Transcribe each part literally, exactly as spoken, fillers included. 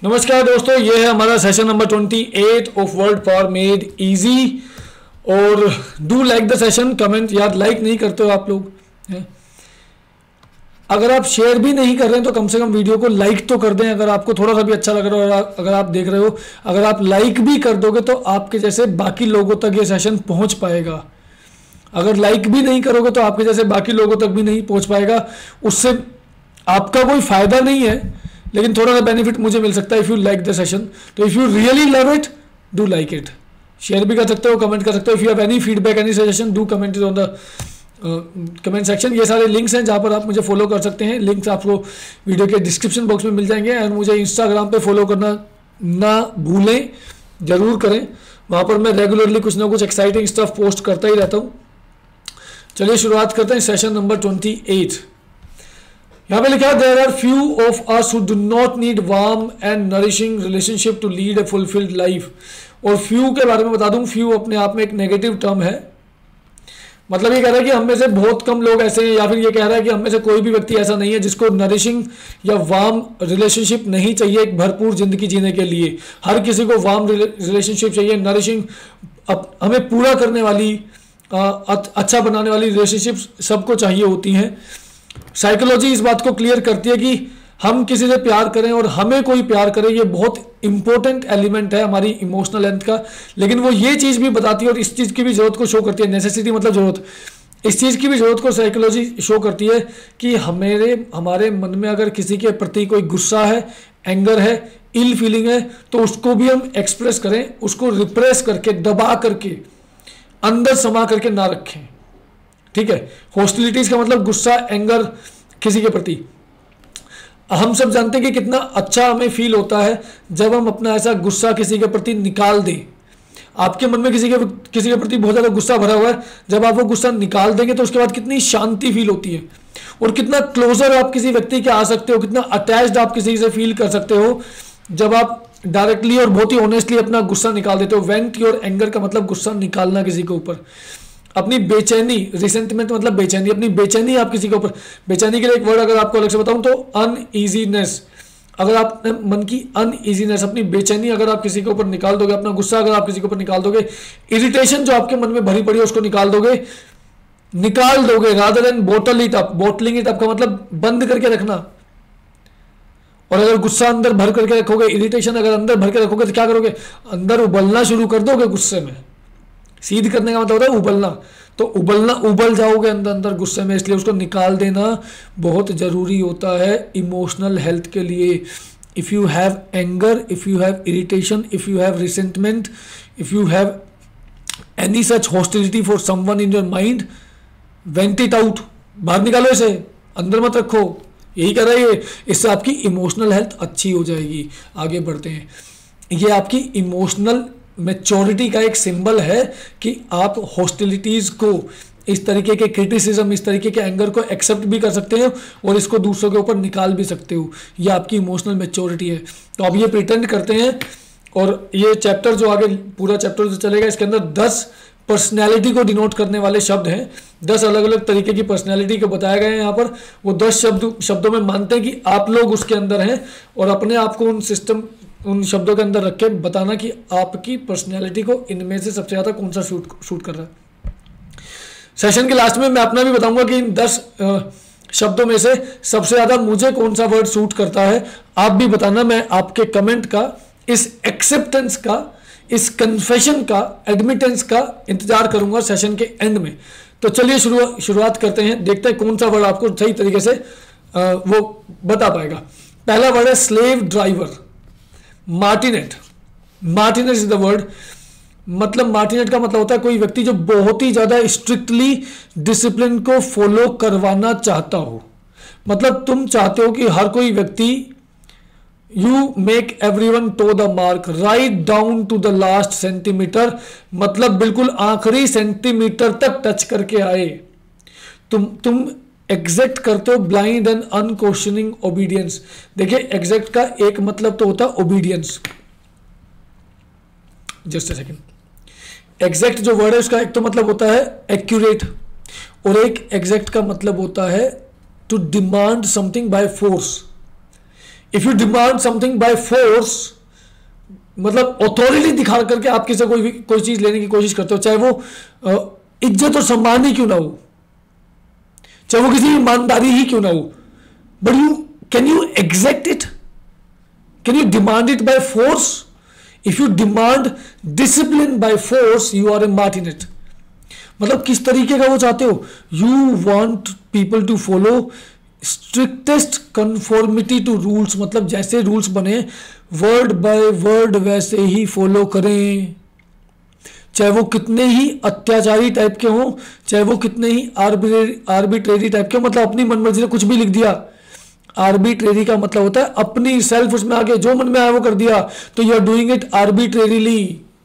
नमस्कार दोस्तों, ये है हमारा सेशन नंबर अट्ठाईस of word power made easy. और do like the session, comment. यार लाइक नहीं करते हो आप लोग, है? अगर आप शेयर भी नहीं कर रहे हैं तो कम से कम वीडियो को लाइक तो कर दें। अगर आपको थोड़ा सा भी अच्छा लग रहा है, अगर आप देख रहे हो, अगर आप लाइक भी कर दोगे तो आपके जैसे बाकी लोगों तक ये सेशन पहुंच पाएगा। अगर लाइक भी नहीं करोगे तो आपके जैसे बाकी लोगों तक भी नहीं पहुंच पाएगा। उससे आपका कोई फायदा नहीं है, लेकिन थोड़ा सा बेनिफिट मुझे मिल सकता है if you like the session. तो if you really love it, do like it. Share भी कर सकते हो, कमेंट कर सकते हो। If you have any feedback, any suggestion, do comment it on the comment section. ये सारे लिंक्स हैं जहाँ पर आप मुझे फॉलो कर सकते हैं। लिंक्स आपको वीडियो के डिस्क्रिप्शन बॉक्स में मिल जाएंगे। एंड मुझे इंस्टाग्राम पे फॉलो करना ना भूलें, ज़रूर करें। वहाँ पर मैं रेगुलरली कुछ ना कुछ एक्साइटिंग स्टफ पोस्ट करता ही रहता हूँ। चलिए शुरुआत करते हैं सेशन नंबर अट्ठाईस। यहाँ पे लिखा है, there are few of us who do not need warm and nourishing relationship to lead a fulfilled life. और फ्यू के बारे में बता दूं, फ्यू अपने आप में एक नेगेटिव टर्म है। मतलब ये कह रहा है कि हम में से बहुत कम लोग ऐसे हैं, या फिर ये कह रहा है कि हम में से कोई भी व्यक्ति ऐसा नहीं है जिसको नरिशिंग या वार्म रिलेशनशिप नहीं चाहिए एक भरपूर जिंदगी जीने के लिए। हर किसी को वार्म रिलेशनशिप चाहिए, नरिशिंग, हमें पूरा करने वाली, अच्छा बनाने वाली रिलेशनशिप सबको चाहिए होती हैं। साइकोलॉजी इस बात को क्लियर करती है कि हम किसी से प्यार करें और हमें कोई प्यार करे, ये बहुत इंपॉर्टेंट एलिमेंट है हमारी इमोशनल हेल्थ का। लेकिन वो ये चीज़ भी बताती है और इस चीज़ की भी जरूरत को शो करती है, नेसेसिटी मतलब जरूरत, इस चीज़ की भी जरूरत को साइकोलॉजी शो करती है कि हमारे हमारे मन में अगर किसी के प्रति कोई गुस्सा है, एंगर है, इल फीलिंग है, तो उसको भी हम एक्सप्रेस करें, उसको रिप्रेस करके, दबा करके, अंदर समा करके ना रखें। ठीक है। हॉस्टिलिटीज का मतलब गुस्सा, एंगर किसी के प्रति। हम सब जानते हैं कि कितना अच्छा हमें फील होता है जब हम अपना ऐसा गुस्सा किसी के प्रति निकाल दें। आपके मन में किसी के किसी के प्रति बहुत ज़्यादा गुस्सा भरा हुआ है, जब आप वो गुस्सा निकाल देंगे तो उसके बाद कितनी शांति फील होती है, और कितना क्लोजर आप किसी व्यक्ति के आ सकते हो, कितना अटैच्ड आप किसी से फील कर सकते हो जब आप डायरेक्टली और बहुत ही ऑनेस्टली अपना गुस्सा निकाल देते हो। वेंट योर एंगर का मतलब गुस्सा निकालना किसी के ऊपर। अपनी बेचैनी, रिसेंटमेंट मतलब बेचैनी, अपनी बेचैनी आप किसी के ऊपर, बेचैनी के लिए एक वर्ड अगर आपको अलग से बताऊं तो अनईजीनेस। अगर आप मन की अनईजीनेस, अपनी बेचैनी अगर आप किसी के ऊपर निकाल दोगे, अपना गुस्सा अगर आप किसी के ऊपर निकाल दोगे, इरिटेशन जो आपके मन में भरी पड़ी है उसको निकाल दोगे, निकाल दोगे rather than bottle it up. Bottling it up का मतलब बंद करके रखना। और अगर गुस्सा अंदर भर करके रखोगे, इरिटेशन अगर अंदर भर के रखोगे तो क्या करोगे, अंदर उबलना शुरू कर दोगे गुस्से में। सीध करने का मतलब होता है उबलना, तो उबलना, उबल जाओगे अंदर अंदर गुस्से में। इसलिए उसको निकाल देना बहुत ज़रूरी होता है इमोशनल हेल्थ के लिए। If you have anger, if you have irritation, if you have resentment, if you have any such hostility for someone in your mind, vent it out, बाहर निकालो इसे, अंदर मत रखो। यही कर रहा है, इससे आपकी इमोशनल हेल्थ अच्छी हो जाएगी। आगे बढ़ते हैं। ये आपकी इमोशनल मैच्योरिटी का एक सिंबल है कि आप हॉस्टिलिटीज को, इस तरीके के क्रिटिसिज्म, इस तरीके के एंगर को एक्सेप्ट भी कर सकते हो और इसको दूसरों के ऊपर निकाल भी सकते हो। ये आपकी इमोशनल मैच्योरिटी है। तो अब ये प्रिटेंड करते हैं, और ये चैप्टर जो आगे पूरा चैप्टर जो चलेगा, इसके अंदर दस पर्सनैलिटी को डिनोट करने वाले शब्द हैं। दस अलग अलग तरीके की पर्सनैलिटी को बताया गया है यहाँ पर। वो दस शब्द शब्दों में मानते हैं कि आप लोग उसके अंदर हैं, और अपने आप को उन सिस्टम उन शब्दों के अंदर रख के बताना कि आपकी पर्सनैलिटी को इनमें से सबसे ज़्यादा कौन सा शूट शूट कर रहा है। सेशन के लास्ट में मैं अपना भी बताऊंगा कि इन दस शब्दों में से सबसे ज़्यादा मुझे कौन सा वर्ड सूट करता है। आप भी बताना। मैं आपके कमेंट का, इस एक्सेप्टेंस का, इस कन्फेशन का, एडमिटेंस का इंतजार करूंगा सेशन के एंड में। तो चलिए शुरू शुरुआत करते हैं। देखते हैं कौन सा वर्ड आपको सही तरीके से आ, वो बता पाएगा। पहला वर्ड है slave driver, martinet. Martinet is the word. मतलब मार्टिनेट का मतलब होता है कोई व्यक्ति जो बहुत ही ज्यादा स्ट्रिक्टली डिसिप्लिन को फॉलो करवाना चाहता हो। मतलब तुम चाहते हो कि हर कोई व्यक्ति, you make everyone toe the mark, right down to the last centimetre, मतलब बिल्कुल आखिरी सेंटीमीटर तक टच करके आए। तुम तुम एग्जैक्ट करते हो ब्लाइंड एंड अनक्वेश्चनिंग ओबीडियंस। देखिए एग्जैक्ट का एक मतलब तो होता है obedience. Just a second. Exact जो वर्ड है उसका एक तो मतलब होता है एक्यूरेट, और एक एग्जैक्ट का मतलब होता है to demand something by force. If you demand something by force, मतलब अथॉरिटी दिखा करके आप किसी कोई कोई चीज लेने की कोशिश करते हो, चाहे वो इज्जत और सम्मान ही क्यों ना हो, चाहे वो किसी ईमानदारी ही क्यों ना हो, but you can you exact it, can you demand it by force? If you demand discipline by force, you are a martinet. मतलब किस तरीके का वो चाहते हो? You want people to follow strictest conformity to rules, मतलब जैसे rules बने वर्ड बाय वर्ड वैसे ही फॉलो करें, चाहे वो कितने ही अत्याचारी टाइप के हों, चाहे वो कितने ही आर्बिट्रेरी टाइप के हो। मतलब अपनी मनमर्जी से कुछ भी लिख दिया, आर्बिट्रेरी का मतलब होता है अपनी सेल्फ उसमें आगे जो मन में आया वो कर दिया, तो you are doing it arbitrarily.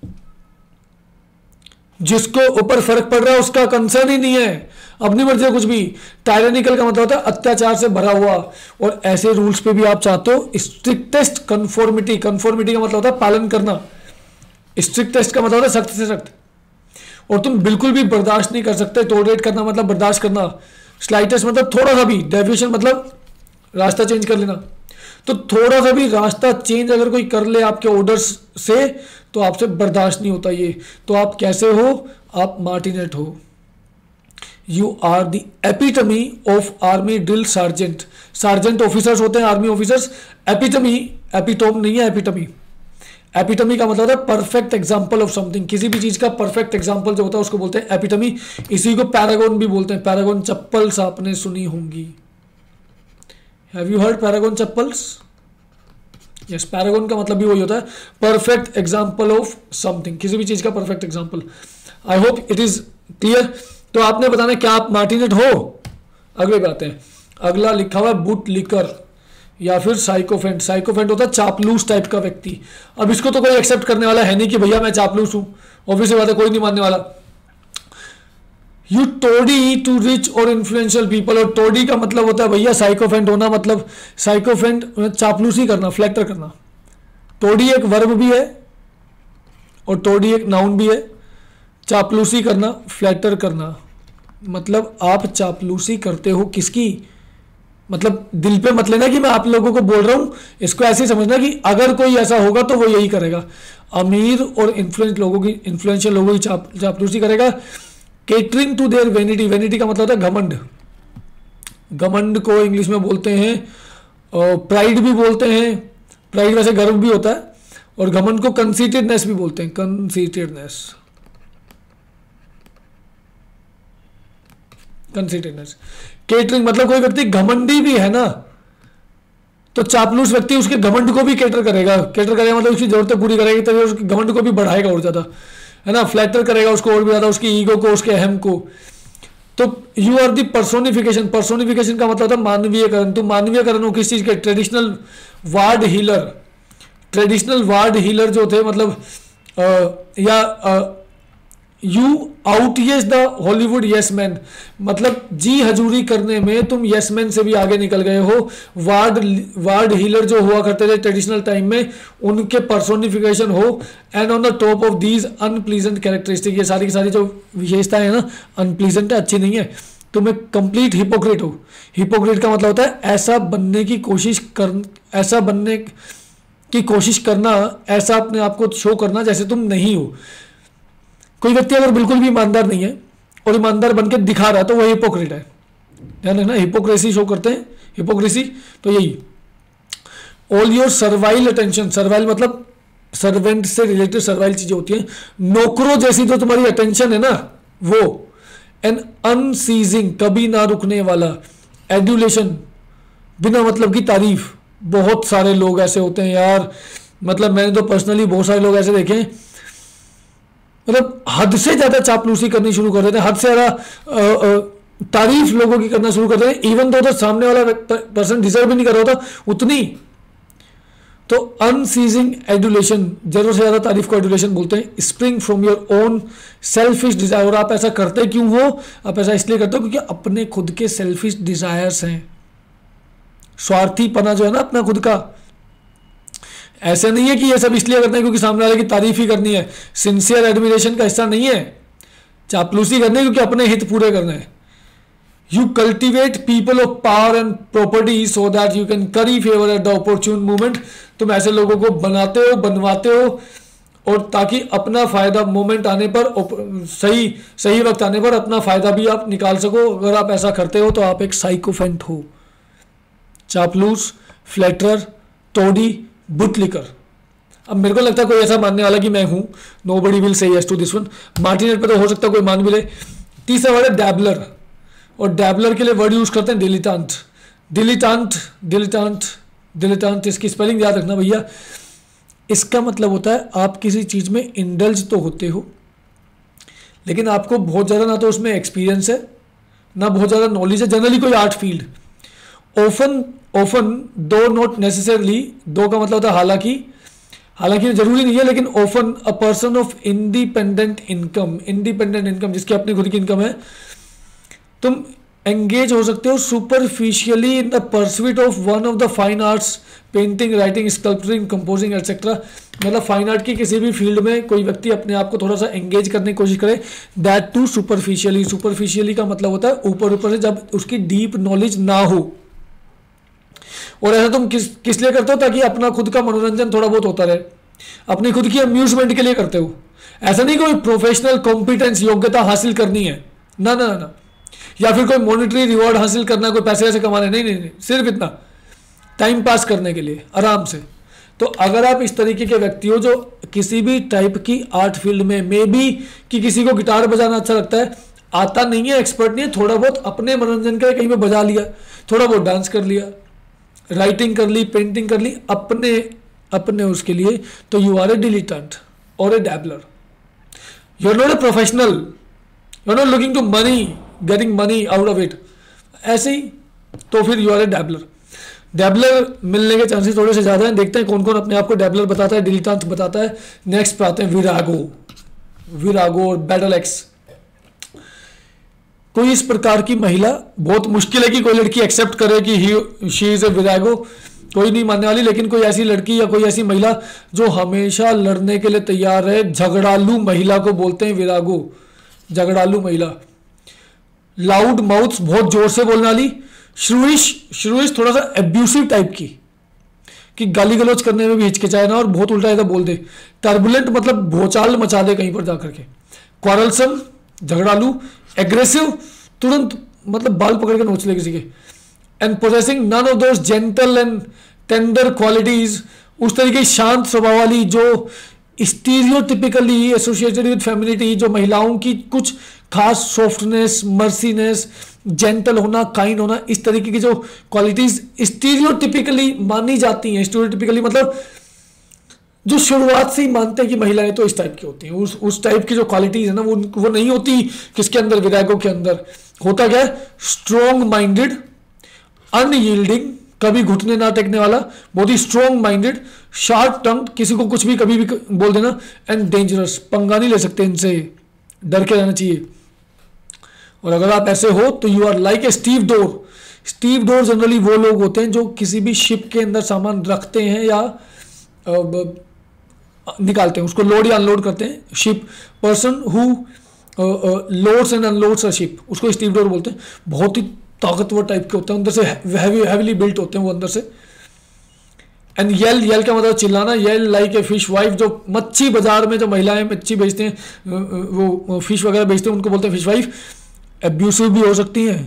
जिसको ऊपर फर्क पड़ रहा है उसका कंसर्न ही नहीं है, अपनी मर्जी से कुछ भी। टायरेनिकल का मतलब होता है अत्याचार से भरा हुआ, और ऐसे रूल्स पे भी आप चाहते हो स्ट्रिक्टेस्ट कंफॉर्मिटी। कंफॉर्मिटी का मतलब होता है पालन करना, स्ट्रिक्टेस्ट का मतलब होता है सख्त से सख्त, और तुम बिल्कुल भी बर्दाश्त नहीं कर सकते। टॉलरेट करना मतलब बर्दाश्त करना, स्लाइटेस्ट मतलब थोड़ा सा भी, डेविएशन मतलब रास्ता चेंज कर लेना। तो थोड़ा सा भी रास्ता चेंज अगर कोई कर ले आपके ऑर्डर्स से, तो आपसे बर्दाश्त नहीं होता ये। तो आप कैसे हो? आप मार्टिनेट हो। You are the epitome of army drill sergeant. Sergeant officers होते हैं आर्मी ऑफिसर्स, एपिटमी, एपिटोम नहीं है, एपिटमी। एपिटमी का मतलब है परफेक्ट एग्जाम्पल ऑफ समथिंग, किसी भी चीज का परफेक्ट एग्जाम्पल जो होता है उसको बोलते हैं एपिटमी। इसी को पैरागॉन भी बोलते हैं। पैरागॉन चप्पल्स आपने सुनी होंगी। Have you heard Paragon chappals? Yes, paragon का मतलब भी वही होता है, परफेक्ट एग्जाम्पल ऑफ समथिंग, किसी भी चीज का perfect example. I hope it is clear. तो आपने बताना क्या आप मार्टिनेट हो। अगले बात है, अगला लिखा हुआ है बुट लिकर या फिर साइकोफेंट। साइकोफेंट होता है चापलूस टाइप का व्यक्ति। अब इसको तो कोई एक्सेप्ट करने वाला है नहीं कि भैया मैं चापलूस हूं, ऑब्वियसली बात है, कोई नहीं मानने वाला। यू टोडी टू रिच और इन्फ्लुएंशियल पीपल, और टोडी का मतलब होता है भैया साइकोफेंट होना, मतलब साइकोफेंट चापलूसी करना, फ्लैक्टर करना। टोडी एक वर्ब भी है और टोडी एक नाउन भी है। चापलूसी करना, फ्लैक्टर करना, मतलब आप चापलूसी करते हो किसकी? मतलब दिल पे मत लेना कि मैं आप लोगों को बोल रहा हूं, इसको ऐसे ही समझना कि अगर कोई ऐसा होगा तो वो यही करेगा। अमीर और इन्फ्लुएंस लोगों की, इन्फ्लुएंशियल लोगों की चाप चापलूसी करेगा। Catering to their vanity, vanity का मतलब होता है घमंड। घमंड को इंग्लिश में बोलते हैं प्राइड भी बोलते हैं। प्राइड वैसे गर्व भी होता है, और घमंड को कंसीटेडनेस भी बोलते हैं, कंसीटेडनेस, कंसीटेडनेस। केटरिंग मतलब कोई व्यक्ति घमंडी भी है ना, तो चापलूस व्यक्ति उसके घमंड को भी केटर करेगा। केटर करेगा मतलब उसकी जरूरतें पूरी करेगी, तभी उसके घमंड को भी बढ़ाएगा और ज्यादा, है ना, फ्लैक्टर करेगा उसको और भी ज्यादा, उसकी ईगो को, उसके अहम को। तो you are the personification. Personification का मतलब होता है मानवीयकरण। तुम मानवीयकरण हो किस चीज के? Traditional ward heeler. Traditional ward heeler जो थे, मतलब आ, या uh, you out yes the Hollywood yes man, मतलब जी हजूरी करने में तुम यस मैन से भी आगे निकल गए हो। वार्ड वार्ड हीलर जो हुआ करते थे ट्रेडिशनल टाइम में, उनके पर्सोनिफिकेशन हो। And on the top of these unpleasant characteristic, ये सारी की सारी जो विशेषताएं है ना, अनप्लीजेंट है, अच्छी नहीं है, तुम एक कंप्लीट हिपोक्रेट हो। हिपोक्रेट का मतलब होता है ऐसा बनने की कोशिश कर, ऐसा बनने की कोशिश करना, ऐसा अपने आप को शो करना जैसे तुम नहीं हो। कोई व्यक्ति अगर बिल्कुल भी ईमानदार नहीं है और ईमानदार बनके दिखा रहा है तो वो हिपोक्रेट है। ध्यान रखना, हिपोक्रेसी शो करते हैं, हिपोक्रेसी। तो यही all your servile attention, servile मतलब सर्वेंट से रिलेटेड सर्वाइल चीजें होती हैं, नौकरों जैसी जो तुम्हारी अटेंशन है ना वो। एन अनसीजिंग, कभी ना रुकने वाला। एड्यूलेशन, बिना मतलब की तारीफ। बहुत सारे लोग ऐसे होते हैं यार, मतलब मैंने तो पर्सनली बहुत सारे लोग ऐसे देखे हैं, मतलब हद से ज्यादा चापलूसी करनी शुरू कर देते हैं, हद से ज्यादा तारीफ लोगों की करना शुरू कर देते हैं, इवन तो, तो सामने वाला पर्सन डिजर्व भी नहीं कर रहा होता उतनी। तो अनसीजिंग एडुलेशन, जरूर से ज्यादा तारीफ को एडुलेशन बोलते हैं। Spring from your own selfish desire, और आप ऐसा करते क्यों हो? आप ऐसा इसलिए करते हो क्योंकि अपने खुद के सेल्फिश डिजायर्स हैं। स्वार्थीपना जो है ना अपना खुद का, ऐसे नहीं है कि ये सब इसलिए करते हैं क्योंकि सामने वाले की तारीफ ही करनी है, सिंसियर एडमिरेशन का हिस्सा नहीं है। चापलूसी करनी है क्योंकि अपने हित पूरे करने हैं। You cultivate people of power and property so that you can curry favor at the opportune moment. तुम ऐसे लोगों को बनाते हो, बनवाते हो, और ताकि अपना फायदा मोमेंट आने पर, सही सही वक्त आने पर अपना फायदा भी आप निकाल सको. अगर आप ऐसा करते हो तो आप एक साइकोफेंट हो, चापलूस, फ्लैटरर, टोडी, बुटलिकर. अब मेरे को लगता है कोई ऐसा मानने वाला कि मैं हूं, nobody will say yes to this one. Martinet पे तो हो सकता है कोई मान भी ले. तीसरा वर्ड है डैबलर, और डैबलर के लिए वर्ड यूज करते हैं डिलीटांट. डिलीटांट डिलीटांट डिलीटांट इसकी स्पेलिंग याद रखना भैया. इसका मतलब होता है आप किसी चीज में इंडल्ज तो होते हो, लेकिन आपको बहुत ज्यादा ना तो उसमें एक्सपीरियंस है, ना बहुत ज्यादा नॉलेज है. जनरली कोई art field, often often though not necessarily, though का मतलब होता है हालांकि, हालांकि जरूरी नहीं है, लेकिन often a person of independent income, independent income जिसकी अपनी खुद की इनकम है, तुम एंगेज हो सकते हो superficially in the pursuit of one of the fine arts, painting, writing, sculpturing, composing etcetera. मतलब फाइन आर्ट की किसी भी फील्ड में कोई व्यक्ति अपने आप को थोड़ा सा एंगेज करने की कोशिश करे, दैट टू सुपरफिशियली. सुपरफिशियली का मतलब होता है ऊपर ऊपर से, जब उसकी डीप नॉलेज ना हो. और ऐसा तुम किस किस लिए करते हो? ताकि अपना खुद का मनोरंजन थोड़ा बहुत होता रहे, अपनी खुद की अम्यूजमेंट के लिए करते हो. ऐसा नहीं कोई प्रोफेशनल कॉम्पिटेंस, योग्यता हासिल करनी है, ना ना ना, या फिर कोई मॉनिटरी रिवॉर्ड हासिल करना, कोई पैसे ऐसे कमाने, नहीं नहीं नहीं, सिर्फ इतना टाइम पास करने के लिए आराम से. तो अगर आप इस तरीके के व्यक्ति हो जो किसी भी टाइप की आर्ट फील्ड में, मे बी कि किसी को गिटार बजाना अच्छा लगता है, आता नहीं है, एक्सपर्ट नहीं है, थोड़ा बहुत अपने मनोरंजन के लिए कहीं पे बजा लिया, थोड़ा बहुत डांस कर लिया, राइटिंग कर ली, पेंटिंग कर ली, अपने अपने उसके लिए, तो यू आर ए डिलीटेंट और a dabbler. You are not a professional, you are not looking to money, getting money out of it. ऐसे ही तो फिर यू आर ए डैबलर. डैबलर मिलने के चांसेस थोड़े से ज़्यादा हैं. देखते हैं कौन कौन अपने आप को डैबलर बताता है, डिलीटेंट बताता है. नेक्स्ट पे आते हैं विरागो. विरागो और बैटल एक्स. कोई इस प्रकार की महिला, बहुत मुश्किल है कि कोई लड़की एक्सेप्ट करे कि ही शी इज ए विरागो, कोई नहीं मानने वाली, लेकिन कोई ऐसी लड़की या कोई ऐसी महिला जो हमेशा लड़ने के लिए तैयार है, झगड़ालू महिला को बोलते हैं विरागो. झगड़ालू महिला. लाउड माउथ, बहुत जोर से बोलने वाली. श्रुइश, श्रुइश थोड़ा सा एब्यूसिव टाइप की, कि गाली गलौज करने में भी हिचकिचाए ना और बहुत उल्टा ऐसा बोल दे. टर्बुलेंट मतलब भूचाल मचा दे कहीं पर जाकर के. क्वारलसम, झगड़ालू. एग्रेसिव, तुरंत मतलब बाल पकड़ के नोच ले किसी के. And possessing none of those gentle and tender qualities, उस तरीके शांत स्वभाव वाली जो स्टीरियोटिपिकली एसोसिएटेड विद फेमिनिटी, जो महिलाओं की कुछ खास सॉफ्टनेस, मर्सीनेस, जेंटल होना, काइंड होना, इस तरीके की जो क्वालिटीज स्टीरियोटिपिकली मानी जाती हैं. स्टीरियोटिपिकली मतलब जो शुरुआत से ही मानते हैं कि महिलाएं तो इस टाइप की होती हैं, उस उस टाइप की जो क्वालिटीज है ना, वो वो नहीं होती किसके अंदर, विरागो के अंदर. होता क्या है? स्ट्रॉन्ग माइंडेड, अनयील्डिंग, कभी घुटने ना टेकने वाला, बहुत ही स्ट्रॉन्ग माइंडेड, शार्प टंग, किसी को कुछ भी कभी भी बोल देना, एंड डेंजरस, पंगा नहीं ले सकते इनसे, डर के रहना चाहिए. और अगर आप ऐसे हो तो you are like a stevedore. Stevedore generally वो लोग होते हैं जो किसी भी शिप के अंदर सामान रखते हैं या आ, निकालते हैं, उसको लोड या अनलोड करते हैं. Ship person who loads and unloads a ship, उसको स्टीव डोर बोलते हैं. बहुत ही ताकतवर टाइप के होते हैं, अंदर से हैवीली बिल्ट होते हैं वो अंदर से. एंड यल, यल का मतलब चिल्लाना. Yell like a fishwife, जो मच्छी बाजार में जो महिलाएं मच्छी बेचते हैं, वो फिश वगैरह बेचते हैं, उनको बोलते हैं फिश वाइफ. एब्यूसिव भी हो सकती हैं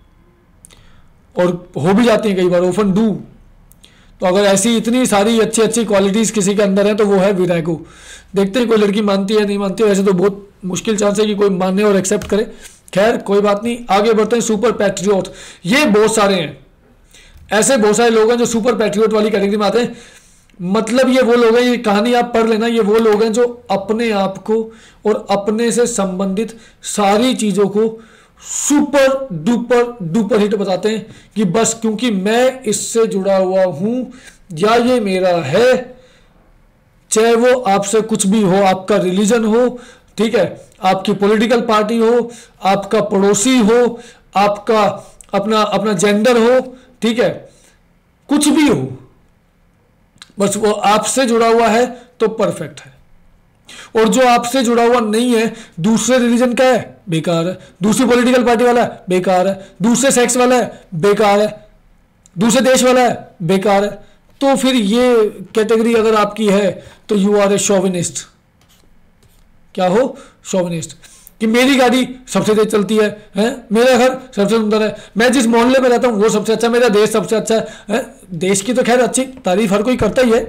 और हो भी जाती हैं कई बार, ऑफन डू. तो अगर ऐसी इतनी सारी अच्छी अच्छी क्वालिटीज किसी के अंदर है तो वो है विरागो. देखते हैं कोई लड़की मानती है नहीं मानती है. वैसे तो बहुत मुश्किल चांस है कि कोई माने और एक्सेप्ट करे. खैर कोई बात नहीं, आगे बढ़ते हैं. सुपर पैट्रियोट, ये बहुत सारे हैं, ऐसे बहुत सारे लोग हैं जो सुपर पैट्रियोट वाली कैटेगरी में आते हैं. मतलब ये वो लोग हैं, ये कहानी आप पढ़ लेना, ये वो लोग हैं जो अपने आप को और अपने से संबंधित सारी चीजों को सुपर डुपर डुपर हिट बताते हैं कि बस क्योंकि मैं इससे जुड़ा हुआ हूं या ये मेरा है, चाहे वो आपसे कुछ भी हो, आपका रिलीजन हो, ठीक है, आपकी पॉलिटिकल पार्टी हो, आपका पड़ोसी हो, आपका अपना अपना जेंडर हो, ठीक है, कुछ भी हो, बस वो आपसे जुड़ा हुआ है तो परफेक्ट है. और जो आपसे जुड़ा हुआ नहीं है, दूसरे रिलीजन का है, बेकार है। दूसरी पॉलिटिकल पार्टी वाला है, बेकार है। दूसरे सेक्स वाला है, बेकार है। दूसरे देश वाला है, बेकार है। तो फिर ये कैटेगरी अगर आपकी है तो यू आर ए शोविनिस्ट। क्या हो? शोविनिस्ट। कि मेरी गाड़ी सबसे तेज चलती है, है? मेरा घर सबसे सुंदर है, मैं जिस मोहल्ले में रहता हूं वो सबसे अच्छा, मेरा देश सबसे अच्छा है, है? देश की तो खैर अच्छी तारीफ हर कोई करता ही है,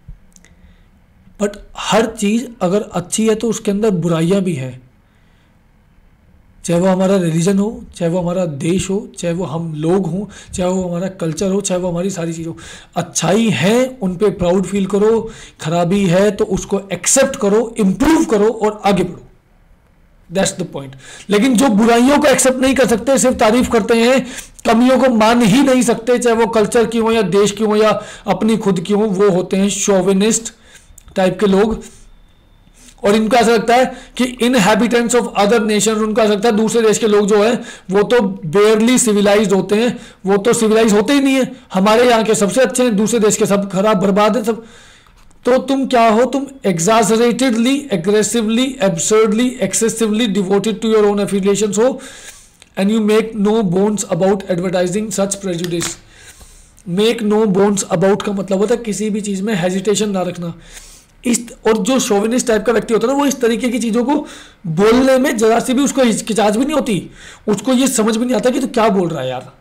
बट हर चीज अगर अच्छी है तो उसके अंदर बुराइयां भी है। चाहे वो हमारा रिलीजन हो, चाहे वो हमारा देश हो, चाहे वो हम लोग हों, चाहे वो हमारा कल्चर हो, चाहे वो हमारी सारी चीज़ हो। अच्छाई है उन पे प्राउड फील करो, खराबी है तो उसको एक्सेप्ट करो, इम्प्रूव करो और आगे बढ़ो। That's the point. लेकिन जो बुराइयों को एक्सेप्ट नहीं कर सकते, सिर्फ तारीफ करते हैं, कमियों को मान ही नहीं सकते, चाहे वो कल्चर की हो या देश की हो या अपनी खुद की हो, वो होते हैं शोविनिस्ट टाइप के लोग। और इनको ऐसा लगता है कि इनहैबिटेंट्स ऑफ अदर नेशन, उनको ऐसा लगता है दूसरे देश के लोग जो है वो तो बेयरली सिविलाइज्ड होते हैं, वो तो सिविलाइज होते ही नहीं है, हमारे यहाँ के सबसे अच्छे हैं, दूसरे देश के सब खराब बर्बाद है सब। तो तुम क्या हो? तुम exaggeratedly, aggressively, absurdly, excessively devoted to your own affiliations हो, and you make no bones about advertising such prejudice. Make no bones about का मतलब होता है किसी भी चीज में हेजिटेशन ना रखना। इस और जो शोविनिस्ट टाइप का व्यक्ति होता है ना, वो इस तरीके की चीजों को बोलने में जरा सी भी उसको हिचकिचाहट भी नहीं होती, उसको ये समझ भी नहीं आता कि तो क्या बोल रहा है यार।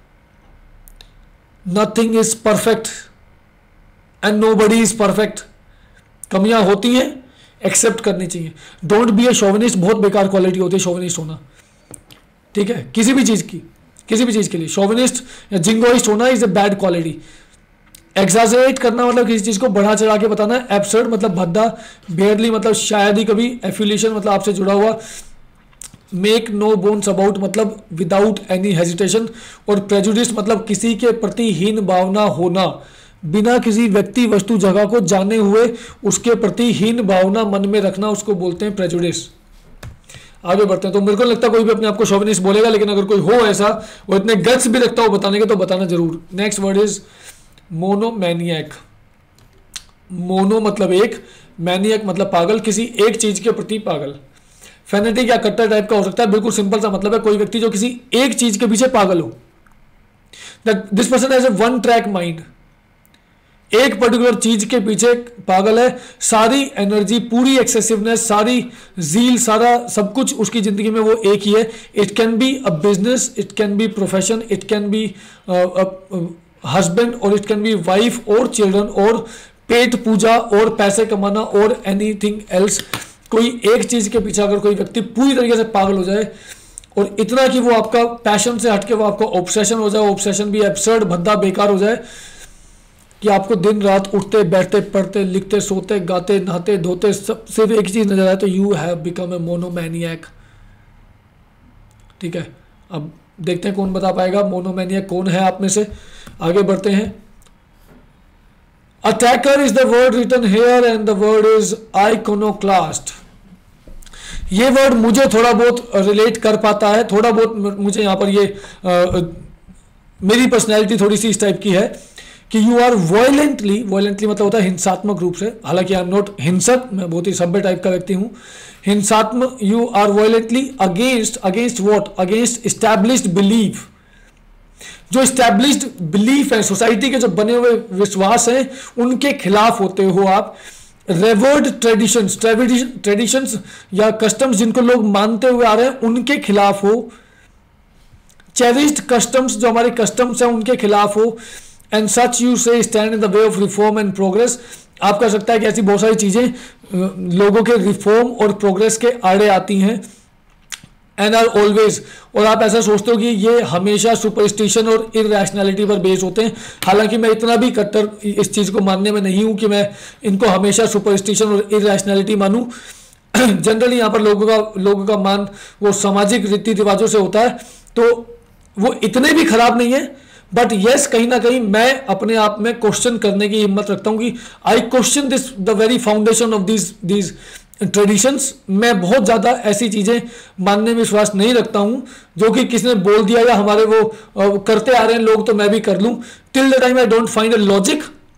Nothing is perfect and nobody is perfect. कमियां होती हैं, एक्सेप्ट करनी चाहिए। डोंट बी ए शोविनिस्ट, बहुत बेकार क्वालिटी होती है शोविनिस्ट होना, ठीक है? किसी भी चीज की, किसी भी चीज के लिए शोविनिस्ट या जिंगोइस्ट होना is a bad quality. Exaggerate करना मतलब किसी चीज को बढ़ा चढ़ा के बताना, एब्सर्ड मतलब भद्दा, बेयरली मतलब शायद ही कभी, एफिलिएशन मतलब आपसे जुड़ा हुआ, मेक नो बोन्स अबाउट मतलब विदाउट एनी हेजिटेशन, और प्रेजुडिस मतलब किसी के प्रति हीन भावना होना, बिना किसी व्यक्ति वस्तु जगह को जाने हुए उसके प्रति हीन भावना मन में रखना, उसको बोलते हैं प्रेजुडिस। आगे बढ़ते हैं। तो मेरे को लगता है कोई भी अपने आप को शोविनिस्ट बोलेगा, लेकिन अगर कोई हो ऐसा, वो इतने गट्स भी रखता हो बताने के, तो बताना जरूर। Next word is monomaniac. Mono मतलब एक, मैनियक मतलब पागल, किसी एक चीज के प्रति पागल। फैनेटिक या कट्टर टाइप का हो सकता है। बिल्कुल सिंपल सा मतलब है कोई व्यक्ति जो किसी एक चीज के पीछे पागल हो। This person has a one track mind, एक पर्टिकुलर चीज के पीछे पागल है, सारी एनर्जी, पूरी एक्सेसिवनेस, सारी जील, सारा सब कुछ उसकी जिंदगी में वो एक ही है। It can be a business, it can be profession, it can be husband, और इट कैन बी वाइफ और चिल्ड्रन, और पेट पूजा और पैसे कमाना और एनीथिंग एल्स। कोई एक चीज के पीछे अगर कोई व्यक्ति पूरी तरीके से पागल हो जाए, और इतना कि वो आपका पैशन से हटके वो आपका ऑब्सेशन हो जाए, ऑब्सेशन भी एब्सर्ड, भद्दा, बेकार हो जाए, कि आपको दिन रात उठते बैठते पढ़ते लिखते सोते गाते नहाते धोते सब सिर्फ एक चीज नजर आए, तो you have become a monomaniac. ठीक है, अब देखते हैं कौन बता पाएगा मोनोमैनियक कौन है आप में से। आगे बढ़ते हैं। Attacker is the word written here and the word is iconoclast. ये वर्ड मुझे थोड़ा बहुत रिलेट कर पाता है, थोड़ा बहुत मुझे यहाँ पर ये आ, मेरी पर्सनैलिटी थोड़ी सी इस टाइप की है कि यू आर वायलेंटली, वायलेंटली मतलब होता है हिंसात्मक रूप से, हालांकि आई एम नॉट हिंसक, मैं बहुत ही सभ्य टाइप का व्यक्ति हूँ। हिंसात्मक, you are violently against, against what, against established belief. जो एस्टैब्लिश्ड बिलीफ है, सोसाइटी के जो बने हुए विश्वास हैं, उनके खिलाफ होते हो आप। रेवर्ड ट्रेडिशंस, ट्रेडिशंस या कस्टम्स जिनको लोग मानते हुए आ रहे हैं, उनके खिलाफ हो। चेरिश्ड कस्टम्स, जो हमारे कस्टम्स हैं, उनके खिलाफ हो। And such you say stand in the way of reform and progress. आप कह सकता है कि ऐसी बहुत सारी चीजें लोगों के रिफॉर्म और प्रोग्रेस के आड़े आती हैं। एंड आर ऑलवेज, और आप ऐसा सोचते हो कि ये हमेशा सुपरस्टिशन और इरैशनैलिटी पर बेस होते हैं। हालांकि मैं इतना भी कट्टर इस चीज को मानने में नहीं हूं कि मैं इनको हमेशा सुपरस्टिशन और इरैशनैलिटी मानूं। जनरली यहाँ पर लोगों का लोगों का मान वो सामाजिक रीति रिवाजों से होता है, तो वो इतने भी खराब नहीं है। बट यस, कहीं ना कहीं मैं अपने आप में क्वेश्चन करने की हिम्मत रखता हूं कि I question this the very foundation of these these traditions. मैं बहुत ज़्यादा ऐसी चीज़ें मानने में विश्वास नहीं रखता हूं जो कि किसी ने बोल दिया या हमारे वो करते आ रहे हैं लोग तो मैं भी कर लूं। Till the time I don't find a logic,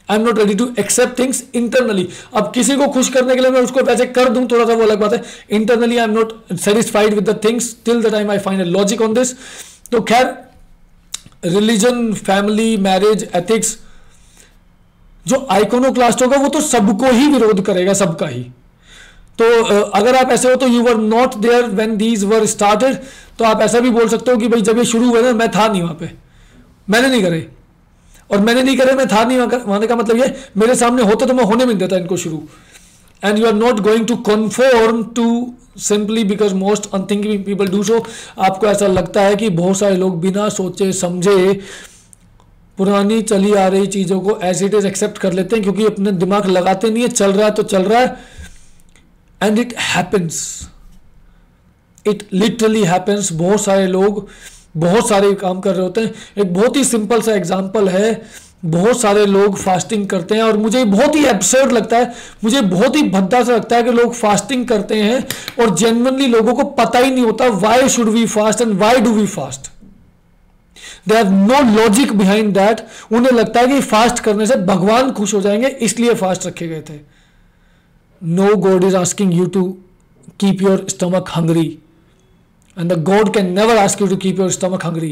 I am not ready to accept things internally. अब किसी को खुश करने के लिए मैं उसको वैसे कर दूं थोड़ा सा, वो अलग बात है। Internally I am not satisfied with the things till the time I find a logic on this. तो खैर, रिलीजन, फैमिली, मैरिज, एथिक्स, जो आइकोनोक्लास्ट होगा वो तो सबको ही विरोध करेगा, सबका ही। तो अगर आप ऐसे हो तो you were not there when these were started, तो आप ऐसा भी बोल सकते हो कि भाई जब ये शुरू हुए ना मैं था नहीं वहां पे, मैंने नहीं करे, और मैंने नहीं करे मैं था नहीं वहां का मतलब ये मेरे सामने होता तो मैं होने नहीं देता इनको शुरू। And you are not going to conform to simply because most unthinking people do so. आपको ऐसा लगता है कि बहुत सारे लोग बिना सोचे समझे पुरानी चली आ रही चीज़ों को एज इट इज एक्सेप्ट कर लेते हैं, क्योंकि अपने दिमाग लगाते नहीं है, चल रहा है तो चल रहा है। And it happens, it literally happens. बहुत सारे लोग बहुत सारे काम कर रहे होते हैं। एक बहुत ही सिंपल सा एग्जांपल है, बहुत सारे लोग फास्टिंग करते हैं और मुझे बहुत ही एब्सर्ड लगता है, मुझे बहुत ही भद्दा सा लगता है कि लोग फास्टिंग करते हैं और जेन्युइनली लोगों को पता ही नहीं होता why should we fast and why do we fast. They have no logic behind that. उन्हें लगता है कि फास्ट करने से भगवान खुश हो जाएंगे इसलिए फास्ट रखे गए थे। No God is asking you to keep your stomach hungry, and the God can never ask you to keep your stomach hungry.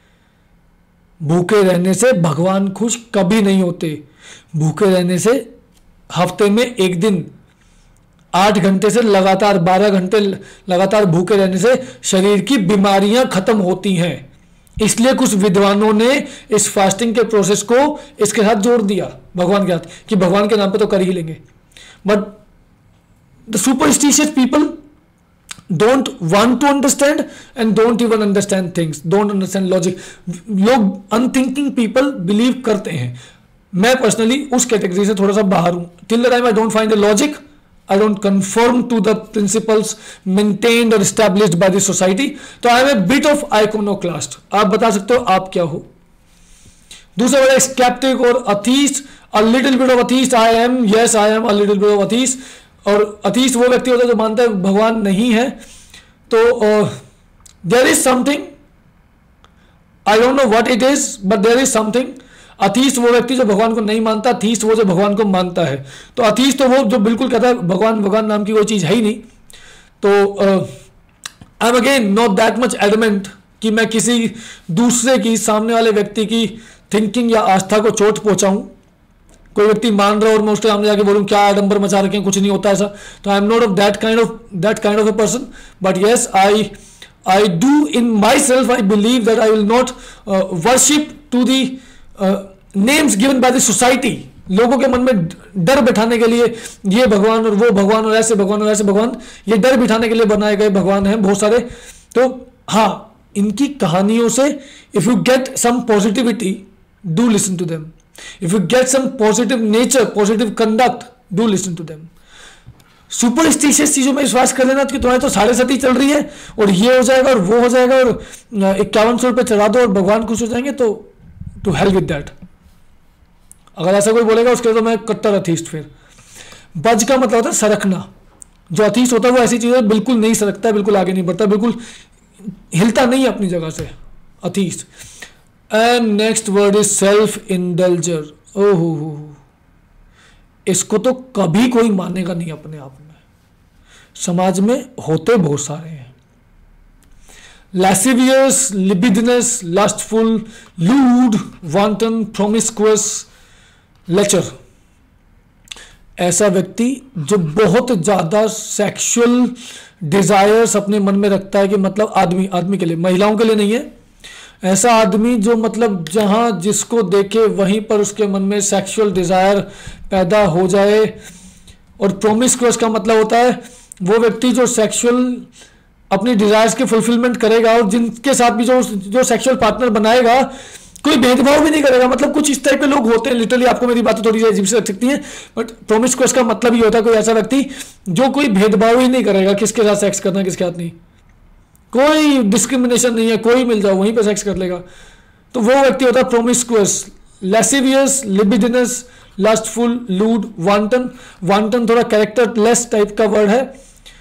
भूखे रहने से भगवान खुश कभी नहीं होते। भूखे रहने से हफ्ते में एक दिन आठ घंटे से लगातार बारह घंटे लगातार भूखे रहने से शरीर की बीमारियां खत्म होती हैं। इसलिए कुछ विद्वानों ने इस फास्टिंग के प्रोसेस को इसके साथ जोड़ दिया, भगवान के साथ, कि भगवान के नाम पे तो कर ही लेंगे। But the superstitious people don't want to understand and don't even understand things, don't understand logic. लोग unthinking people believe करते हैं। मैं पर्सनली उस कैटेगरी से थोड़ा सा बाहर हूं। till the time I don't find a logic, I don't conform to the principles maintained or established by the society, तो I am a bit of iconoclast। आप बता सकते हो आप क्या हो। दूसरा बड़ा skeptic और atheist, a little bit of atheist I am, yes I am a little bit of atheist। और अथीस्ट वो व्यक्ति होता है जो मानता है भगवान नहीं है। तो there is something, I don't know what it is, but there is something. Atheist वो व्यक्ति जो भगवान को नहीं मानता, अथीस्ट वो जो भगवान को मानता है। तो अथीस्ट तो वो जो बिल्कुल कहता है भगवान भगवान नाम की कोई चीज है ही नहीं। तो I am again not that much adamant कि मैं किसी दूसरे की, सामने वाले व्यक्ति की थिंकिंग या आस्था को चोट पहुंचाऊं। कोई व्यक्ति मान रहा है और मैं उसके सामने जाके बोलूं क्या आडंबर मचा रखे हैं, कुछ नहीं होता ऐसा। तो I am not of that kind of that kind of a person, but yes I I do in my self, I believe that I will not worship to the names given by the society. लोगों के मन में डर बिठाने के लिए ये भगवान और वो भगवान और ऐसे भगवान और ऐसे भगवान, ये डर बिठाने के लिए बनाए गए भगवान हैं बहुत सारे। तो हाँ, इनकी कहानियों से if you get some positivity, do listen to them. If you get some positive nature, positive conduct, do listen to them. Superstitious चीजों में विश्वास कर लेना कि तुम्हारे तो साढ़े सती चल रही है और ये हो जाएगा और वो हो जाएगा और इक्यावन सौ रुपये चढ़ा दो और भगवान खुश हो जाएंगे, तो टू हेल्प विद दैट। अगर ऐसा कोई बोलेगा उसके तो मैं कट्टर अथीस्ट। फिर बज का मतलब होता है सरकना। जो अथीस्ट होता है वो ऐसी चीजें बिल्कुल नहीं सरकता है, बिल्कुल आगे नहीं बढ़ता, बिल्कुल हिलता नहीं है अपनी जगह से, atheist. And next word is self indulger. ओहो, इसको तो कभी कोई मानेगा नहीं अपने आप में। समाज में होते बहुत सारे हैं। Lascivious, libidinous, lustful, lewd, wanton, promiscuous, lecher. ऐसा व्यक्ति जो बहुत ज्यादा सेक्सुअल डिजायर्स अपने मन में रखता है, कि मतलब आदमी आदमी के लिए, महिलाओं के लिए नहीं है। ऐसा आदमी जो मतलब जहां जिसको देखे वहीं पर उसके मन में सेक्सुअल डिजायर पैदा हो जाए। और प्रोमिस्कुअस का मतलब होता है वो व्यक्ति जो सेक्सुअल अपनी डिजायर्स की फुलफिलमेंट करेगा और जिनके साथ भी जो जो सेक्सुअल पार्टनर बनाएगा कोई भेदभाव भी नहीं करेगा। मतलब कुछ इस टाइप के लोग होते हैं, लिटरली आपको मेरी बातें थोड़ी अजीब से लग सकती हैं, बट प्रोमिस्कुअस का मतलब ये होता है कोई ऐसा व्यक्ति जो कोई भेदभाव ही नहीं करेगा, किसके साथ सेक्स करना किसके साथ नहीं, कोई डिस्क्रिमिनेशन नहीं है, कोई मिल जाओ वहीं पे सेक्स कर लेगा। तो वो व्यक्ति होता है promiscuous. Lascivious, libidinous, lustful, lewd, wanton. Wanton थोड़ा कैरेक्टर लेस टाइप का वर्ड है।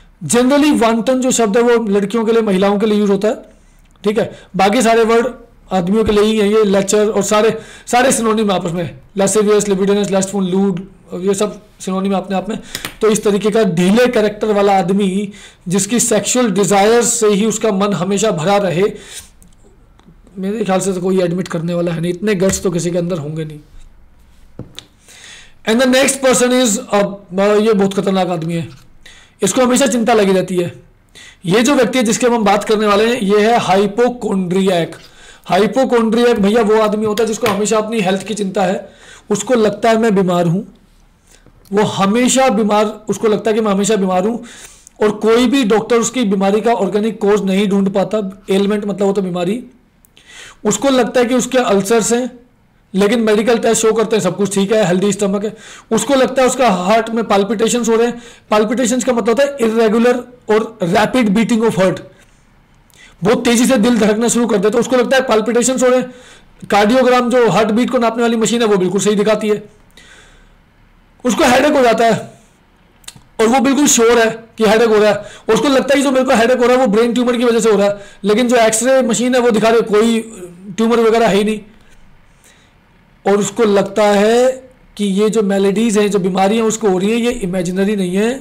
जनरली वांटन जो शब्द है वो लड़कियों के लिए, महिलाओं के लिए यूज होता है, ठीक है। बाकी सारे वर्ड आदमियों के लिए ही है ये लेक्चर, और सारे सारे सिनोनिम आपस में, लैसेवियस, लिबिडिनस, लस्टफुल, लूड, ये सब सिनोनिम अपने आप में। तो इस तरीके का ढीले कैरेक्टर वाला आदमी जिसकी सेक्सुअल डिजायर से ही उसका मन हमेशा भरा रहे, मेरे ख्याल से तो कोई एडमिट करने वाला है नहीं, इतने गट्स तो किसी के अंदर होंगे नहीं। And the next person is, ये बहुत खतरनाक आदमी है, इसको हमेशा चिंता लगी रहती है। ये जो व्यक्ति है जिसके हम बात करने वाले हैं, ये है हाइपोकोंड्रियक। हाइपोकोंड्रियक भैया वो आदमी होता है जिसको हमेशा अपनी हेल्थ की चिंता है, उसको लगता है मैं बीमार हूं, वो हमेशा बीमार, उसको लगता है कि मैं हमेशा बीमार हूं, और कोई भी डॉक्टर उसकी बीमारी का ऑर्गेनिक कोज नहीं ढूंढ पाता। एलिमेंट मतलब होता बीमारी। उसको लगता है कि उसके अल्सर्स हैं, लेकिन मेडिकल टेस्ट शो करते हैं सब कुछ ठीक है, हेल्दी स्टमक है। उसको लगता है उसका हार्ट में पाल्पिटेशंस हो रहे हैं। पाल्पिटेशंस का मतलब होता है इरेगुलर और रैपिड बीटिंग ऑफ हार्ट, बहुत तेजी से दिल धड़कना शुरू कर देता है, तो उसको लगता है पाल्पिटेशंस हो रहे हैं। कार्डियोग्राम जो हार्ट बीट को नापने वाली मशीन है वो बिल्कुल सही दिखाती है। उसको हेडेक हो जाता है और वो बिल्कुल श्योर है कि हेडेक हो रहा है, और उसको लगता है कि जो मेरे को हेडेक हो रहा है वो ब्रेन ट्यूमर की वजह से हो रहा है, लेकिन जो एक्सरे मशीन है वो दिखा रही कोई ट्यूमर वगैरह है ही नहीं। और उसको लगता है कि ये जो मेलेडीज हैं, जो बीमारियां उसको हो रही हैं, ये इमेजिनरी नहीं है,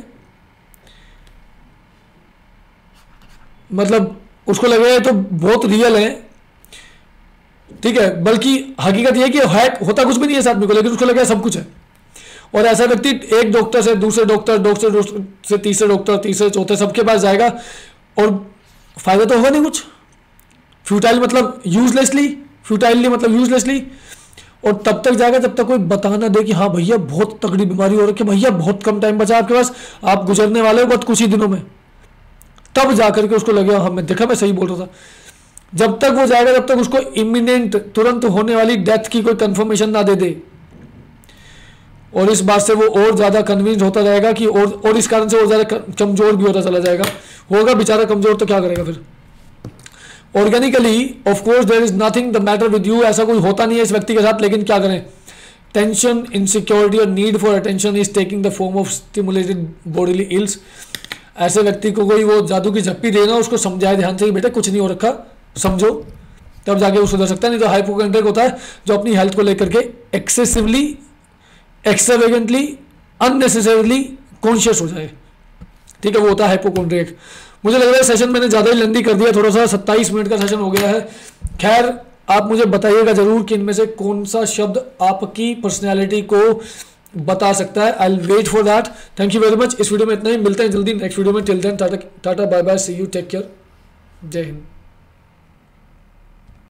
मतलब उसको लग रहा है तो बहुत रियल है, ठीक है, बल्कि हकीकत ये है कि हैक होता कुछ भी नहीं है इस आदमी को, लेकिन उसको लग रहा है सब कुछ है। और ऐसा व्यक्ति एक डॉक्टर से दूसरे डॉक्टर, डॉक्टर से तीसरे डॉक्टर, तीसरे चौथे, सबके पास जाएगा और फायदा तो होगा नहीं कुछ। फ्यूटाइल मतलब यूजलेसली, फ्यूटाइलली मतलब यूजलेसली, और तब तक जाएगा जब तक कोई बता ना दे कि हाँ भैया बहुत तगड़ी बीमारी हो रखी है, भैया बहुत कम टाइम बचा आपके पास, आप गुजरने वाले हो बहुत कुछ ही दिनों में, तब जाकर के उसको लगेगा हाँ मैं देखा मैं सही बोल रहा था। जब तक वो जाएगा तब तक उसको इमिनेंट, तुरंत होने वाली डेथ की कोई कंफर्मेशन ना दे दे, और इस बात से वो और ज्यादा कन्विंस होता रहेगा कि और और इस कारण से और ज्यादा कमजोर भी होता चला जाएगा। होगा बेचारा कमजोर तो क्या करेगा फिर। Organically of course there is nothing the matter with you, ऐसा कोई होता नहीं है इस व्यक्ति के साथ, लेकिन क्या करें, टेंशन, इनसिक्योरिटी और need for attention is taking the form of stimulated bodily ills. ऐसे व्यक्ति को कोई वो जादू की झप्पी देना, उसको समझाए ध्यान से कि बेटा कुछ नहीं हो रखा, समझो, तब जाके वो सुधर सकता है। नहीं तो हाइपोकोंड्रियक होता है जो अपनी हेल्थ को लेकर के एक्सेसिवली, एक्सट्रावेगेंटली, अननेसेसरीली कॉन्शियस हो जाए, ठीक है, वो होता है हाइपोकोंड्रियक। मुझे लग रहा है सेशन मैंने ज़्यादा ही लंबी कर दिया, थोड़ा सा सत्ताईस मिनट का सेशन हो गया है। खैर आप मुझे बताइएगा जरूर कि इनमें से कौन सा शब्द आपकी पर्सनैलिटी को बता सकता है। I will wait for that. Thank you very much. इस वीडियो में इतना ही, मिलते हैं जल्दी नेक्स्ट वीडियो में। Till then tata tata bye bye, see you, take care, जय हिंद।